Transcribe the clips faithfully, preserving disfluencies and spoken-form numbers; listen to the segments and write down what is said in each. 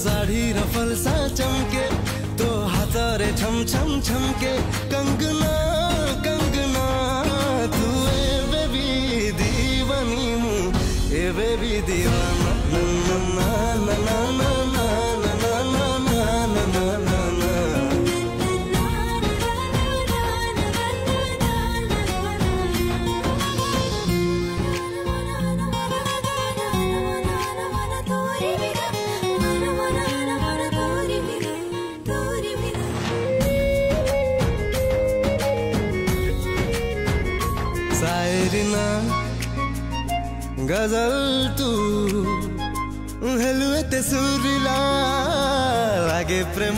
साड़ी रफल सा चमके, तो हाथरे छम छम छमके। कंगना कंगना तू ए बेबी दीवानी मु ए बेबी दीवाना। ना ना ना ना ना ना ना ना ना ना ना ना। शायरीना गजल तू हेलुएते सुरिला लागे प्रेम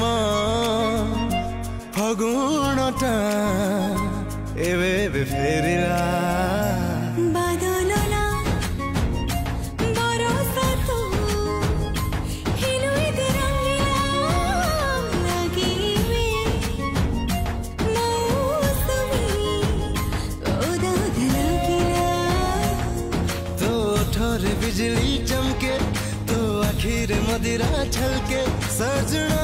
फगुणटा एबे बे फेरिला। बादलना बरसा तू हेलुएते रंगीला लागिबे मौसमी गोदाद लागिला। तो ठोरे बिजली चमके, तो आखिर मदिरा छलके। सजना